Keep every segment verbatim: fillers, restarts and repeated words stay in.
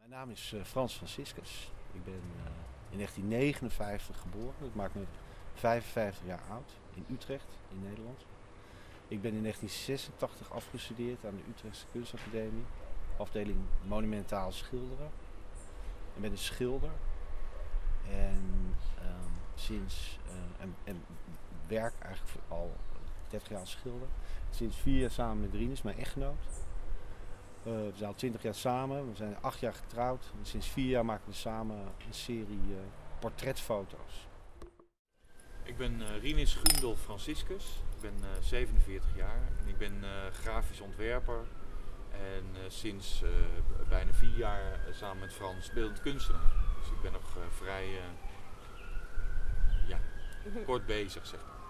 Mijn naam is uh, Frans Franciscus. Ik ben uh, in negentien negenenvijftig geboren. Dat maakt me vijfenvijftig jaar oud in Utrecht in Nederland. Ik ben in negentien zesentachtig afgestudeerd aan de Utrechtse Kunstacademie, afdeling monumentaal schilderen. Ik ben een schilder en uh, sinds uh, en, en werk eigenlijk al dertig jaar als schilder. Sinds vier jaar samen met Rinus, mijn echtgenoot. Uh, we zijn al twintig jaar samen, we zijn acht jaar getrouwd. En sinds vier jaar maken we samen een serie uh, portretfoto's. Ik ben uh, Rinus Gundel Franciscus, ik ben uh, zevenenveertig jaar en ik ben uh, grafisch ontwerper. En uh, sinds uh, bijna vier jaar uh, samen met Frans beeldend kunstenaar. Dus ik ben nog uh, vrij uh, ja, kort bezig, zeg maar.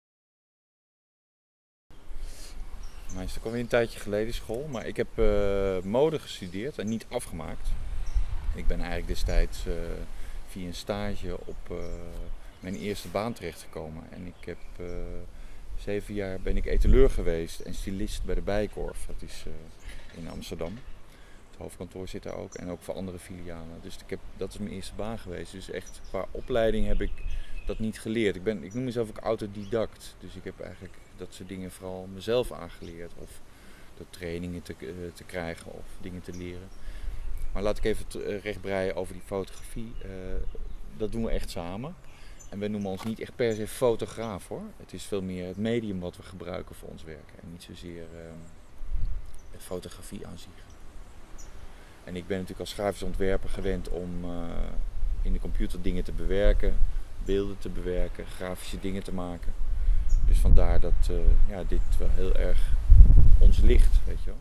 Nou, is ook alweer een tijdje geleden school, maar ik heb uh, mode gestudeerd en niet afgemaakt. Ik ben eigenlijk destijds uh, via een stage op uh, mijn eerste baan terechtgekomen. En ik heb uh, zeven jaar ben ik etaleur geweest en stylist bij de Bijenkorf. Dat is uh, in Amsterdam. Het hoofdkantoor zit daar ook en ook voor andere filialen. Dus ik heb, dat is mijn eerste baan geweest. Dus echt qua opleiding heb ik dat niet geleerd. Ik, ben, ik noem mezelf ook autodidact. Dus ik heb eigenlijk dat soort dingen vooral mezelf aangeleerd. Of door trainingen te, uh, te krijgen of dingen te leren. Maar laat ik even uh, rechtbreien over die fotografie. Uh, dat doen we echt samen. En we noemen ons niet echt per se fotograaf hoor. Het is veel meer het medium wat we gebruiken voor ons werk. En niet zozeer uh, fotografie aan zich. En ik ben natuurlijk als grafisch ontwerper gewend om uh, in de computer dingen te bewerken. Beelden te bewerken, grafische dingen te maken. Dus vandaar dat uh, ja, dit wel heel erg ons ligt, weet je wel.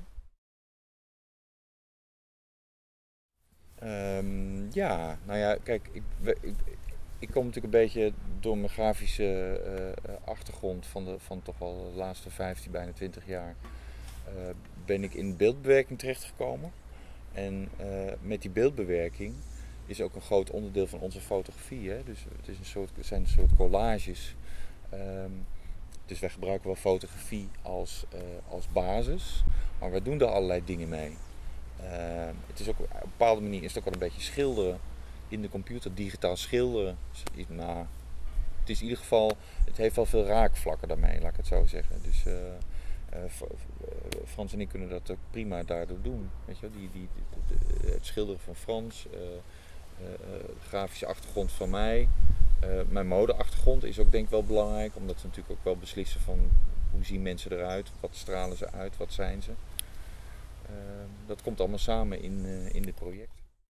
Um, ja, nou ja, kijk, ik, ik, ik kom natuurlijk een beetje door mijn grafische uh, achtergrond van, de, van toch wel de laatste vijftien, bijna twintig jaar, uh, ben ik in beeldbewerking terechtgekomen. En uh, met die beeldbewerking is ook een groot onderdeel van onze fotografie. Hè? Dus het, is een soort, het zijn een soort collages. Um, dus wij gebruiken wel fotografie als, uh, als basis, maar we doen er allerlei dingen mee. Uh, het is ook, op een bepaalde manier is het ook wel een beetje schilderen in de computer, digitaal schilderen. Dus, nou, het is in ieder geval, het heeft wel veel raakvlakken daarmee, laat ik het zo zeggen. Dus uh, uh, Frans en ik kunnen dat ook prima daardoor doen. Weet je, die, die, die, de, het schilderen van Frans, uh, uh, grafische achtergrond van mij. Uh, mijn modeachtergrond is ook denk ik wel belangrijk, omdat we natuurlijk ook wel beslissen van hoe zien mensen eruit, wat stralen ze uit, wat zijn ze. Uh, dat komt allemaal samen in, uh, in dit project.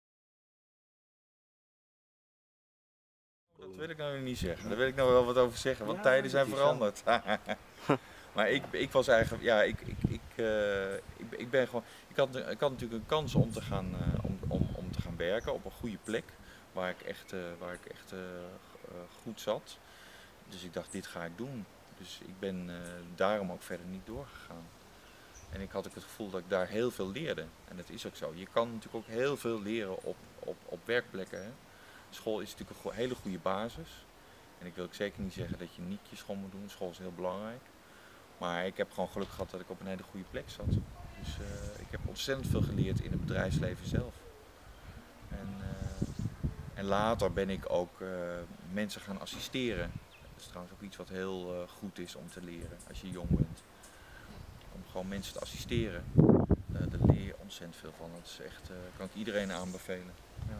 Dat wil ik nou niet zeggen, daar wil ik nou wel wat over zeggen, want ja, tijden zijn veranderd. Maar ik, ik was eigenlijk, ja, ik, ik, ik, uh, ik, ik ben gewoon, ik had, ik had natuurlijk een kans om te gaan, uh, om, om, om te gaan werken op een goede plek, waar ik echt, uh, waar ik echt uh, uh, goed zat. Dus ik dacht, dit ga ik doen. Dus ik ben uh, daarom ook verder niet doorgegaan. En ik had ook het gevoel dat ik daar heel veel leerde. En dat is ook zo. Je kan natuurlijk ook heel veel leren op, op, op werkplekken. Hè. School is natuurlijk een hele goede basis. En ik wil ook zeker niet zeggen dat je niet je school moet doen. School is heel belangrijk. Maar ik heb gewoon geluk gehad dat ik op een hele goede plek zat. Dus uh, ik heb ontzettend veel geleerd in het bedrijfsleven zelf. En, uh, en later ben ik ook uh, mensen gaan assisteren. Dat is trouwens ook iets wat heel uh, goed is om te leren als je jong bent. Om gewoon mensen te assisteren. Uh, daar leer je ontzettend veel van. Dat is echt, uh, kan ik iedereen aanbevelen. Ja.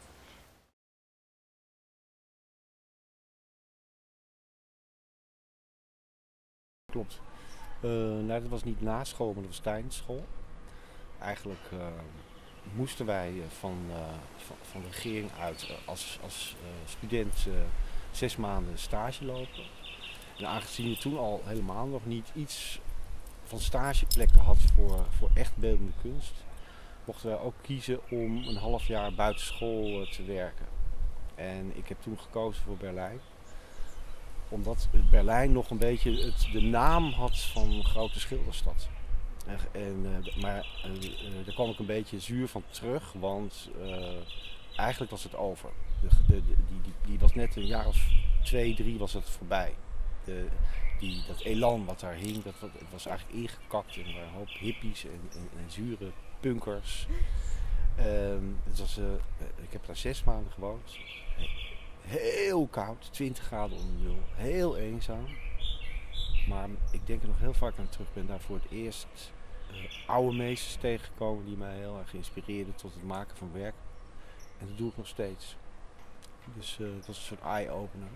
Klopt. Uh, nou, dat was niet na school, maar dat was tijdens school. Eigenlijk uh, moesten wij van, uh, van, van de regering uit uh, als, als uh, student uh, zes maanden stage lopen. En aangezien je toen al helemaal nog niet iets van stageplekken had voor, voor echt beeldende kunst, mochten wij ook kiezen om een half jaar buitenschool uh, te werken. En ik heb toen gekozen voor Berlijn. Omdat Berlijn nog een beetje het, de naam had van een grote schilderstad. En, en, uh, maar uh, uh, daar kwam ik een beetje zuur van terug, want uh, eigenlijk was het over. De, de, de, die, die, die was net een jaar of twee, drie was het voorbij. De, die, dat elan wat daar hing, dat, het was eigenlijk ingekakt en er waren een hoop hippies en, en, en zure punkers. Um, het was, uh, ik heb daar zes maanden gewoond. Heel koud, twintig graden onder nul. Heel eenzaam. Maar ik denk er nog heel vaak aan terug. Ik ben daar voor het eerst uh, oude meesters tegengekomen die mij heel erg inspireerden tot het maken van werk. En dat doe ik nog steeds. Dus uh, het was een soort eye-opener.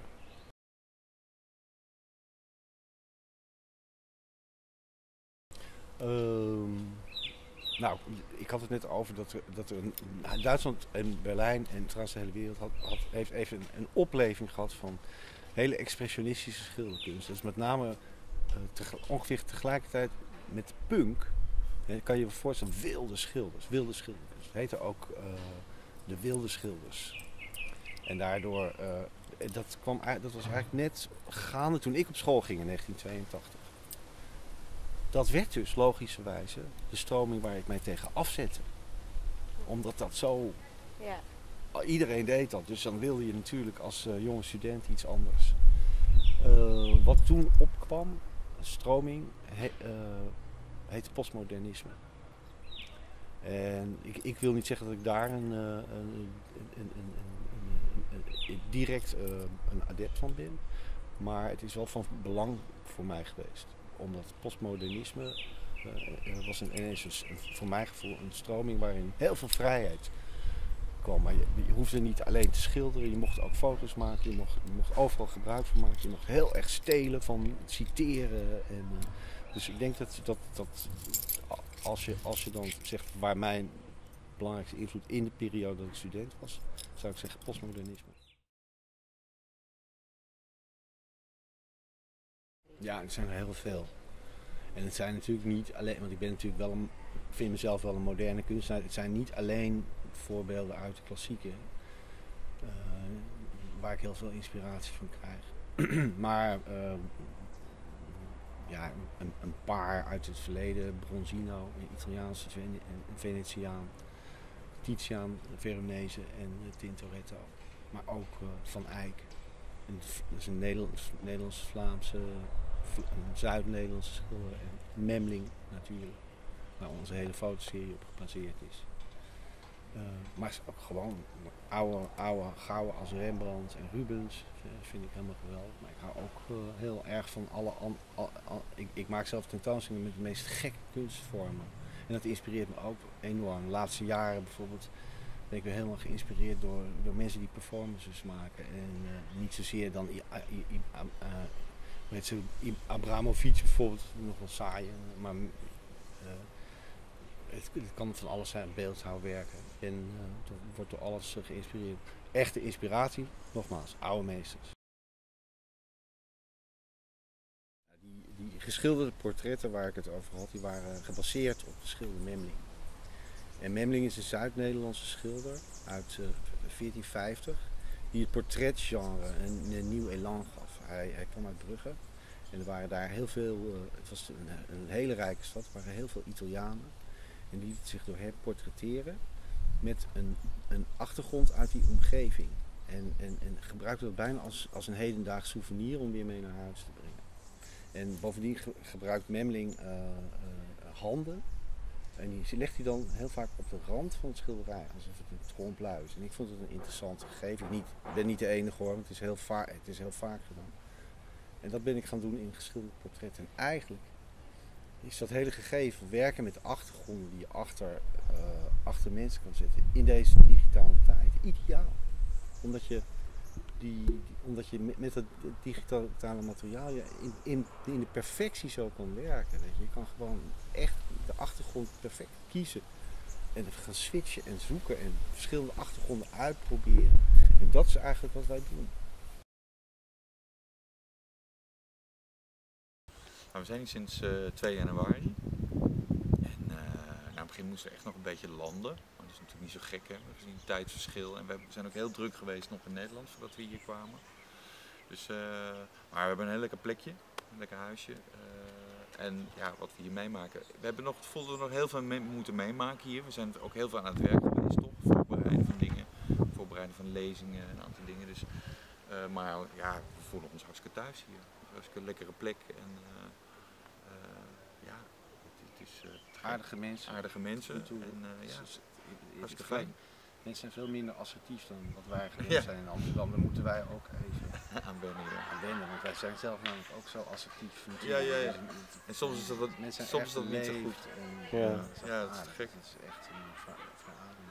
Um, nou, ik had het net over dat er, dat er een, Duitsland en Berlijn en trouwens de hele wereld had, had, heeft even een, een opleving gehad van hele expressionistische schilderkunst. Dus met name uh, te, ongeveer tegelijkertijd met punk, hè, kan je je voorstellen, wilde schilders, wilde schilderkunst. Het heette ook uh, de wilde schilders. En daardoor, uh, dat, kwam, dat was eigenlijk net gaande toen ik op school ging in negentien tweeëntachtig. Dat werd dus logischerwijze de stroming waar ik mij tegen afzette. Omdat dat zo... Ja. Iedereen deed dat, dus dan wilde je natuurlijk als uh, jonge student iets anders. Uh, wat toen opkwam, een stroming, he, uh, heette postmodernisme. En ik, ik wil niet zeggen dat ik daar een, uh, een, een, een, een, een, een, direct uh, een adept van ben. Maar het is wel van belang voor mij geweest. Omdat postmodernisme uh, was een, ineens een, voor mijn gevoel een stroming waarin heel veel vrijheid kwam. Maar je, je hoefde niet alleen te schilderen, je mocht ook foto's maken, je mocht, je mocht overal gebruik van maken. Je mocht heel erg stelen van citeren. En, uh, dus ik denk dat, dat, dat als, je, als je dan zegt waar mijn belangrijkste invloed in de periode dat ik student was, zou ik zeggen postmodernisme. Ja, er zijn er heel veel. En het zijn natuurlijk niet alleen, want ik ben natuurlijk wel een, vind mezelf wel een moderne kunstenaar. Het zijn niet alleen voorbeelden uit de klassieken, uh, waar ik heel veel inspiratie van krijg. maar uh, ja, een, een paar uit het verleden, Bronzino, een Italiaanse Vene- een Venetiaan, Titiaan, Veronese en Tintoretto. Maar ook uh, Van Eyck. En dat is een Nederlands, Nederlands-Vlaamse, een Zuid-Nederlandse schilder. En Memling natuurlijk, waar onze hele fotoserie op gebaseerd is. Uh, maar ook gewoon oude, oude gouden als Rembrandt en Rubens vind ik helemaal geweldig. Maar ik hou ook uh, heel erg van alle... An, al, al, ik, ik maak zelf tentoonstellingen met de meest gekke kunstvormen. En dat inspireert me ook enorm. De laatste jaren bijvoorbeeld ben ik weer helemaal geïnspireerd door, door mensen die performances maken. En uh, niet zozeer dan I, I, I, uh, weet ze, I, Abramovic bijvoorbeeld, nog wel saai. Maar uh, het, het kan van alles zijn, beeldhouwwerken. En uh, wordt door alles uh, geïnspireerd. Echte inspiratie, nogmaals, oude meesters. Die, die geschilderde portretten waar ik het over had, die waren gebaseerd op de schilder Memling. En Memling is een Zuid-Nederlandse schilder uit uh, veertien vijftig die het portretgenre een, een nieuw elan gaf. Hij, hij kwam uit Brugge en er waren daar heel veel, uh, het was een, een hele rijke stad, er waren heel veel Italianen en die lieten zich door hem portretteren met een, een achtergrond uit die omgeving. En, en, en gebruikte dat bijna als, als een hedendaags souvenir om weer mee naar huis te brengen. En bovendien ge, gebruikt Memling uh, uh, handen. En die legt hij dan heel vaak op de rand van het schilderij, alsof het een trompe-l'œil is. En ik vond het een interessant gegeven. Ik, niet, ik ben niet de enige hoor, want het is, heel vaak, het is heel vaak gedaan. En dat ben ik gaan doen in geschilderde portretten. En eigenlijk is dat hele gegeven, werken met achtergronden die je achter, uh, achter mensen kan zetten, in deze digitale tijd, ideaal. Omdat je, die, die, omdat je met, met het digitale materiaal je in, in, in de perfectie zo kan werken. Weet je. je kan gewoon echt de achtergrond perfect kiezen. En gaan switchen en zoeken en verschillende achtergronden uitproberen. En dat is eigenlijk wat wij doen. Nou, we zijn hier sinds uh, twee januari. En uh, nou, in het begin moesten we echt nog een beetje landen. Maar dat is natuurlijk niet zo gek, hè, gezien het tijdsverschil. En we zijn ook heel druk geweest nog in Nederland voordat we hier kwamen. Dus, uh, maar we hebben een heel lekker plekje, een lekker huisje. Uh, en ja, wat we hier meemaken. We hebben nog het gevoel dat we nog heel veel mee moeten meemaken hier. We zijn ook heel veel aan het werk geweest, toch? Voorbereiden van dingen, voorbereiden van lezingen en een aantal dingen. Dus, uh, maar ja, we voelen ons hartstikke thuis hier. Hartstikke lekkere plek. En, uh, uh, ja, het, het is uh, aardige mensen. Aardige mensen. En, uh, ja. Hartstikke veel- fijn. Mensen zijn veel minder assertief dan wat wij gewend Ja. zijn in Amsterdam. Daar moeten wij ook even Aan wennen, ja. aan wennen, want wij zijn zelf namelijk ook zo assertief. Ja, ja, ja. Dus het- En soms is dat wat- mensen zijn soms echt is dat niet zo beleefd goed. en, Ja. het is Ja, dat is aardig. gek. Het is echt een ver- verademing.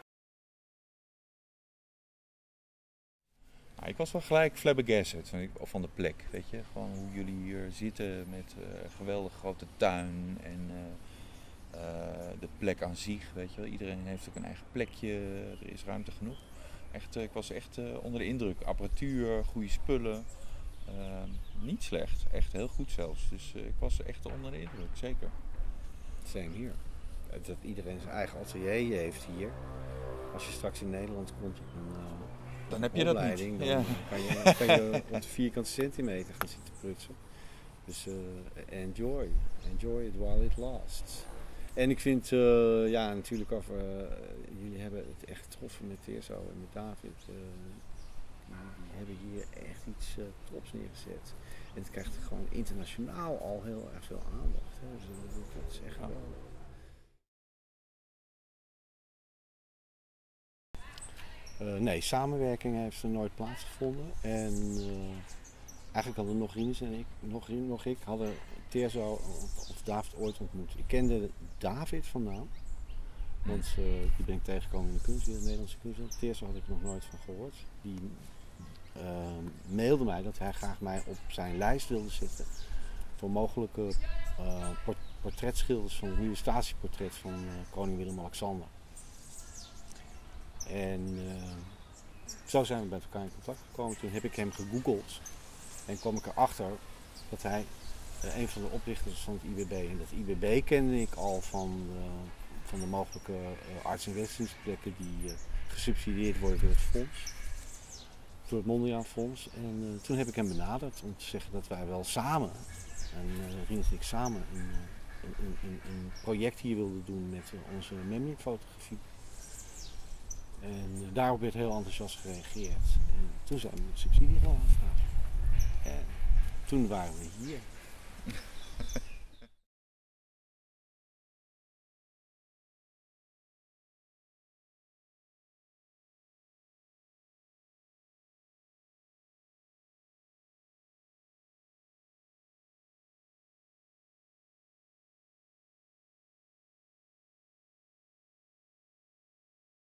Nou, ik was wel gelijk flabbergasted van, van de plek, weet je. Gewoon hoe jullie hier zitten met eh, een geweldig grote tuin en eh, eh, de plek aan zich, weet je wel. Iedereen heeft ook een eigen plekje, er is ruimte genoeg. Echt, eh, ik was echt eh, onder de indruk. Apparatuur, goede spullen, eh, niet slecht, echt heel goed zelfs. Dus eh, ik was echt onder de indruk, zeker. Same hier. Dat iedereen zijn eigen atelier heeft hier. Als je straks in Nederland komt op een uh, Dan heb je dat niet. opleiding, dan Ja. kan je, kan je rond de vierkante centimeter gaan zitten prutsen. Dus uh, enjoy. Enjoy it while it lasts. En ik vind, uh, ja natuurlijk over, uh, jullie hebben het echt getroffen met Teerso en met David. Uh, die, die hebben hier echt iets uh, tops neergezet. En het krijgt gewoon internationaal al heel erg veel aandacht. Hè. Dus dat, dat is echt geweldig. Uh, nee, samenwerking heeft er nooit plaatsgevonden. En uh, eigenlijk hadden nog Rinus en ik, nog, nog ik, hadden Teerso of, of David ooit ontmoet. Ik kende David van naam, want uh, die ben ik tegengekomen in de kunstwereld, de Nederlandse kunstwereld. Teerso had ik nog nooit van gehoord. Die uh, mailde mij dat hij graag mij op zijn lijst wilde zetten voor mogelijke uh, port portretschilders van het nieuwe statieportret van uh, koning Willem-Alexander. En uh, zo zijn we bij elkaar in contact gekomen. Toen heb ik hem gegoogeld en kwam ik erachter dat hij uh, een van de oprichters was van het I B B. En dat I B B kende ik al van, uh, van de mogelijke uh, arts- en wetenschappsplekken die uh, gesubsidieerd worden door het fonds. Door het Mondriaan Fonds. En uh, toen heb ik hem benaderd om te zeggen dat wij wel samen, en uh, Rinus en ik samen, een, een, een, een project hier wilden doen met uh, onze Memling-fotografie. En uh, daarop werd heel enthousiast gereageerd. En toen zijn we de subsidie gaan aanvragen. En toen waren we hier.